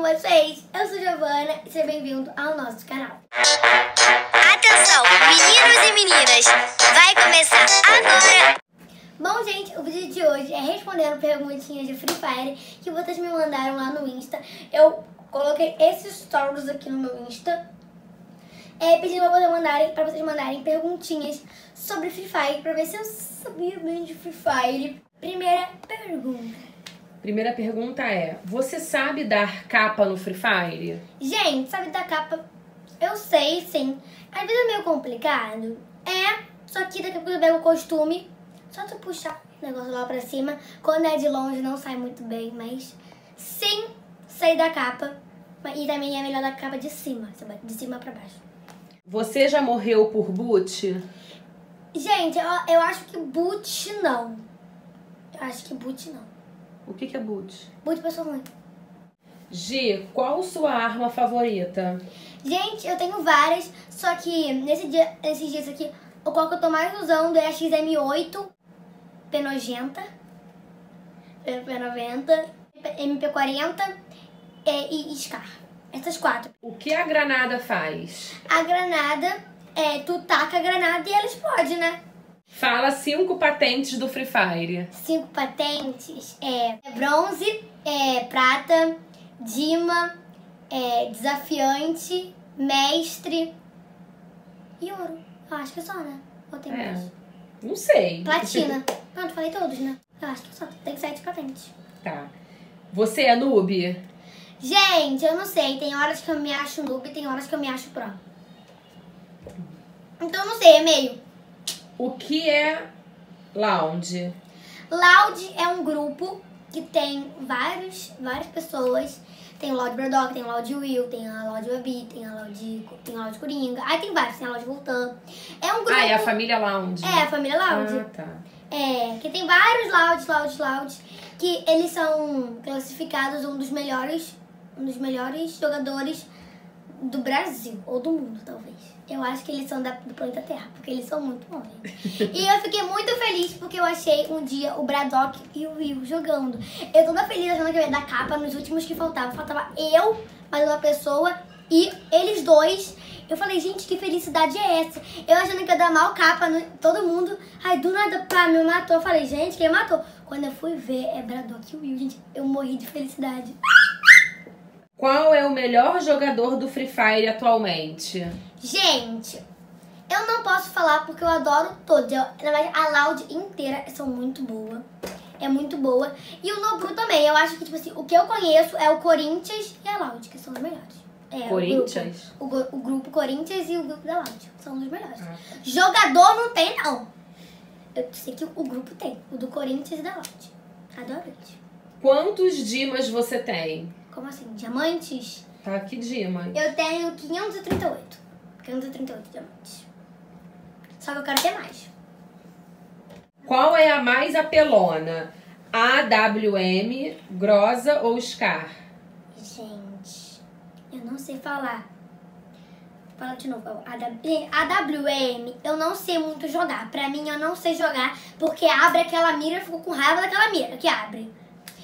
vocês? Eu sou Giovana e seja bem-vindo ao nosso canal. Atenção, meninos e meninas, vai começar agora! Bom, gente, o vídeo de hoje é respondendo perguntinhas de Free Fire que vocês me mandaram lá no Insta. Eu coloquei esses stories aqui no meu Insta, pedindo pra vocês mandarem perguntinhas sobre Free Fire, pra ver se eu sabia bem de Free Fire. Primeira pergunta é: você sabe dar capa no Free Fire? Gente, sabe da capa? Eu sei, sim. Às vezes é meio complicado. Só que daqui a pouco eu pego o costume. Só tu puxar o negócio lá pra cima. Quando é de longe não sai muito bem, mas sim, sei da capa. E também é melhor da capa de cima pra baixo. Você já morreu por boot? Gente, eu acho que boot não. Eu acho que boot não. O que é boot? Boot pessoa ruim. Gi, qual sua arma favorita? Gente, eu tenho várias, só que nesses dias aqui, qual que eu tô mais usando é a XM8, P90, P90, MP40 e Scar. Essas quatro. O que a granada faz? A granada, tu taca a granada e ela explode, né? Fala 5 patentes do Free Fire. 5 patentes, bronze, prata, dima, desafiante, mestre e ouro. Eu acho que é só, né? Ou tem mais? Não sei. Platina. Pronto, falei todos, né? Eu acho que é só. Tem 7 patentes. Tá. Você é noob? Gente, eu não sei. Tem horas que eu me acho noob e tem horas que eu me acho pro. Então, não sei. É meio. O que é Loud? Loud é um grupo que tem várias pessoas. Tem o Loud Braddock, tem o Loud Will, tem a Loud Babi, tem a Loud Coringa. Aí tem vários, tem a Loud Voltan. É um grupo... Ah, é a família Loud. É, a família Loud. Ah, tá. Que tem vários Louds, que eles são classificados um dos melhores jogadores do Brasil, ou do mundo, talvez. Eu acho que eles são do planeta Terra, porque eles são muito bons. E eu fiquei muito feliz porque eu achei um dia o Braddock e o Will jogando. Eu toda feliz achando que eu ia dar capa nos últimos que faltava. Faltava eu, mais uma pessoa e eles dois. Eu falei, gente, que felicidade é essa? Eu achando que ia dar mal capa no todo mundo. Aí do nada, pá, me matou. Eu falei, gente, quem matou? Quando eu fui ver, é Braddock e Will, gente. Eu morri de felicidade. Qual é o melhor jogador do Free Fire atualmente? Gente, eu não posso falar porque eu adoro todos. Na verdade, a Loud inteira são muito boa. É muito boa. E o Nobru também. Eu acho que, tipo assim, o que eu conheço é o Corinthians e a Loud, que são os melhores. Corinthians? O grupo Corinthians e o grupo da Loud. São os melhores. Jogador não tem, não. Eu sei que o grupo tem. O do Corinthians e da Loud. Adoro eles. Quantos dimas você tem? Como assim? Diamantes? Tá, que dima? Eu tenho 538. 538 diamantes. Só que eu quero ter mais. Qual é a mais apelona? AWM, Groza ou Scar? Gente, eu não sei falar. Fala de novo. AWM, eu não sei muito jogar. Pra mim, eu não sei jogar porque abre aquela mira, eu fico com raiva daquela mira que abre.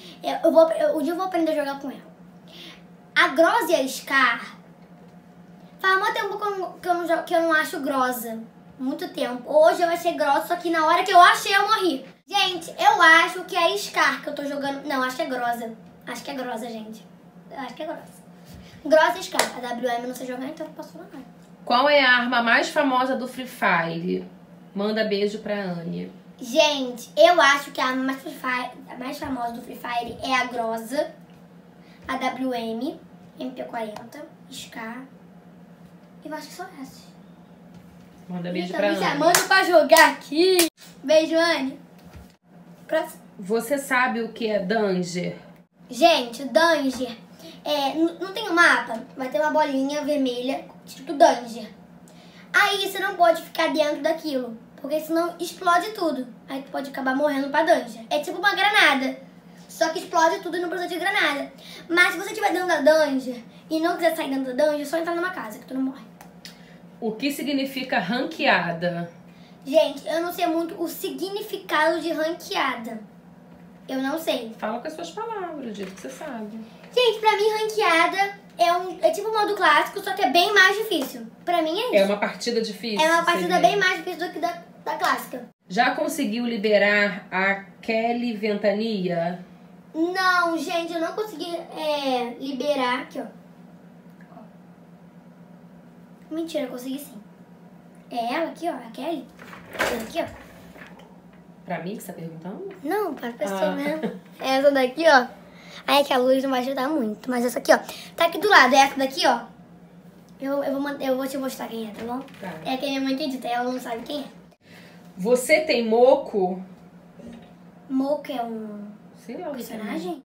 Um dia eu vou aprender a jogar com ela. A Groza e a Scar, faz muito tempo que eu não acho Groza. Muito tempo. Hoje eu achei Groza, só que na hora que eu achei eu morri. Gente, eu acho que é a Scar que eu tô jogando. Não, acho que é Groza. Acho que é Groza, gente. Eu acho que é Groza. Groza e Scar. A WM eu não sei jogar, então eu não posso falar nada. Qual é a arma mais famosa do Free Fire? Manda beijo pra Anne. Gente, eu acho que a arma mais famosa do Free Fire é a Groza, a WM, MP40, Scar. Eu acho que só essas. Manda beijo pra Anne. Me chamando pra jogar aqui. Beijo, Anne. Próximo. Você sabe o que é Danger? Gente, Danger não tem um mapa, vai ter uma bolinha vermelha escrito Danger. Aí você não pode ficar dentro daquilo, porque senão explode tudo. Aí tu pode acabar morrendo pra Danger. É tipo uma granada, só que explode tudo e não precisa de granada. Mas se você estiver dentro da Danger e não quiser sair dentro da Danger, é só entrar numa casa que tu não morre. O que significa ranqueada? Gente, eu não sei muito o significado de ranqueada. Eu não sei. Fala com as suas palavras, do jeito que você sabe. Gente, pra mim, ranqueada é tipo um modo clássico, só que é bem mais difícil. Pra mim é isso. É uma partida difícil. É uma partida seria. bem mais difícil do que da clássica. Já conseguiu liberar a Kelly Ventania? Não, gente, eu não consegui liberar. Aqui, ó. Mentira, eu consegui sim. É ela aqui, ó, a Kelly. Essa aqui, ó. Pra mim que você tá perguntando? Não, para a pessoa mesmo. Essa daqui, ó. Aí que a luz não vai ajudar muito. Mas essa aqui, ó. Tá aqui do lado. Essa daqui, ó. Eu vou te mostrar quem é, tá bom? Tá. É que a minha mãe acredita, ela não sabe quem é. Você tem moco? Moco é um Sei lá o que personagem?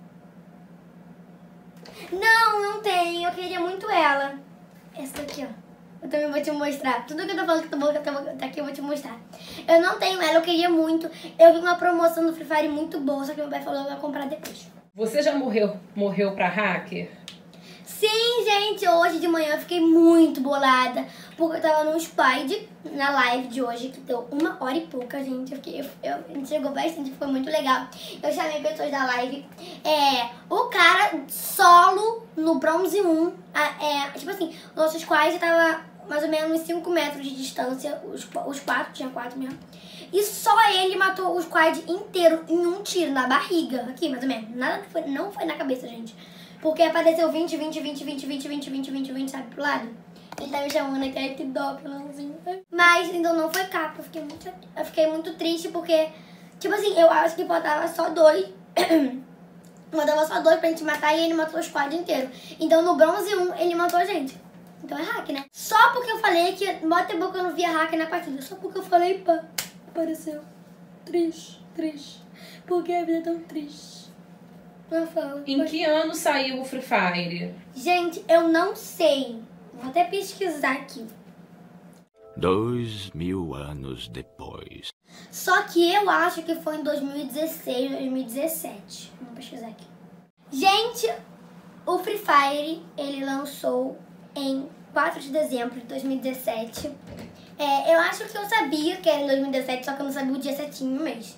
Não tenho. Eu queria muito ela. Essa daqui, ó. Eu também vou te mostrar. Tudo que eu tô falando que tá aqui eu vou te mostrar. Eu não tenho ela, eu queria muito. Eu vi uma promoção do Free Fire muito boa, só que meu pai falou que vai comprar depois. Você já morreu pra hacker? Sim, gente, hoje de manhã eu fiquei muito bolada, porque eu tava no Spide, na live de hoje, que deu 1h e pouca, gente. A gente chegou bastante, foi muito legal. Eu chamei pessoas da live. O cara solo no Bronze 1, tipo assim, nossos squad tava mais ou menos uns 5 metros de distância, os 4, tinha 4 mesmo. E só ele matou o squad inteiro em um tiro na barriga, aqui mais ou menos. Não foi na cabeça, gente. Porque apareceu 20, sabe, pro lado. Ele tá me chamando aqui, que dó, pelãozinho. Mas, então não foi capa, eu fiquei muito triste porque, tipo assim, eu acho que faltava só 2. Faltava só 2 pra gente matar e ele matou o squad inteiro. Então no Bronze 1 ele matou a gente. Então é hack, né? Só porque eu falei que, bota a boca, eu não via hack na partida. Só porque eu falei, pá, apareceu. Triste. Porque a vida é tão triste. Não falo. Em que ano saiu o Free Fire? Gente, eu não sei. Vou até pesquisar aqui. 2000 anos depois. Só que eu acho que foi em 2016, 2017. Vamos pesquisar aqui. Gente, o Free Fire, ele lançou em 4 de dezembro de 2017. Eu acho que eu sabia que era em 2017, só que eu não sabia o dia certinho mês.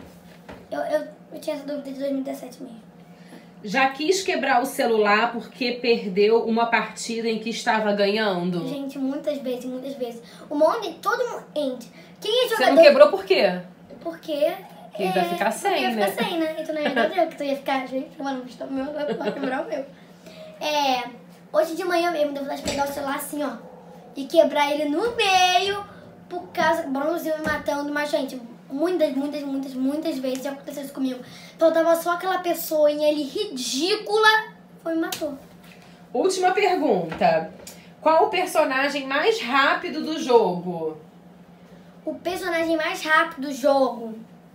Eu tinha essa dúvida de 2017 mesmo. Já quis quebrar o celular porque perdeu uma partida em que estava ganhando? Gente, muitas vezes. Todo mundo. Gente, quem é jogador... Você não quebrou por quê? Porque... Ele vai ficar sem, ia né? ficar sem, né? E tu não ia entender que tu ia ficar, gente, mano, o meu vai quebrar o meu. Hoje de manhã mesmo, deu vontade de pegar o celular assim, ó, e quebrar ele no meio, por causa do Bronze me matando. Mas, gente, muitas vezes já aconteceu isso comigo. Faltava só aquela pessoinha ali ridícula, foi e me matou. Última pergunta. Qual o personagem mais rápido do jogo? O personagem mais rápido do jogo,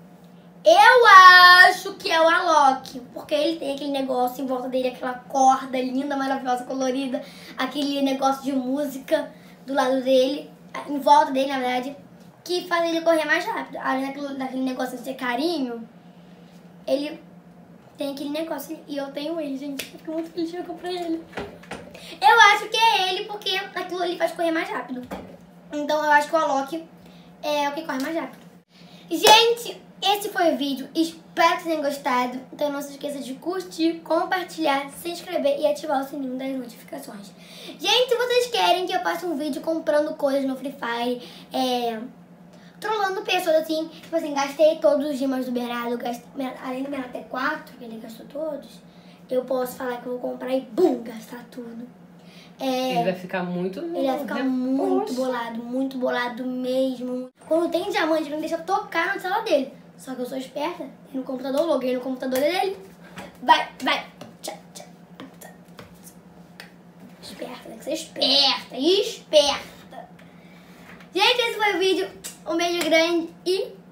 eu acho que é o Alok, porque ele tem aquele negócio em volta dele, aquela corda linda, maravilhosa, colorida, aquele negócio de música do lado dele, em volta dele, na verdade, que faz ele correr mais rápido. Além daquele negócio de ser carinho, ele tem aquele negócio, e eu tenho ele, gente, eu fico muito feliz de comprar ele. Eu acho que é ele, porque aquilo ali faz correr mais rápido. Então eu acho que o Alok é o que corre mais rápido. Gente, esse foi o vídeo. Espero que tenham gostado. Então não se esqueça de curtir, compartilhar, se inscrever e ativar o sininho das notificações. Gente, se vocês querem que eu faça um vídeo comprando coisas no Free Fire, trollando pessoas assim, tipo assim, gastei todos os gemas do Bernardo, além do Bernardo ter 4, que ele gastou todos, eu posso falar que eu vou comprar e bum, gastar tudo. Ele vai ficar muito... Ele vai ficar muito bolado mesmo. Quando tem diamante, ele não deixa tocar no celular dele. Só que eu sou esperta, e no computador, loguei no computador dele. Vai. Tchau. Esperta, tem que ser esperta. Gente, esse foi o vídeo. Um beijo grande e